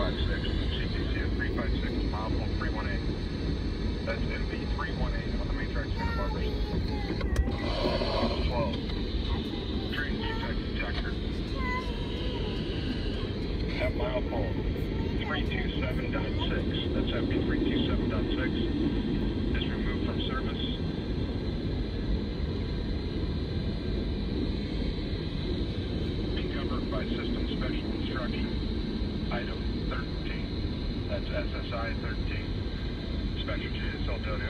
356, CTC at 356, mile 318. That's MV 318 on the main track Santa Barbara. 12. Train defect detector. At mile pole 327.6. That's MV 327.6. Is removed from service. By system special instruction, item 13. That's SSI 13. Special J, Delta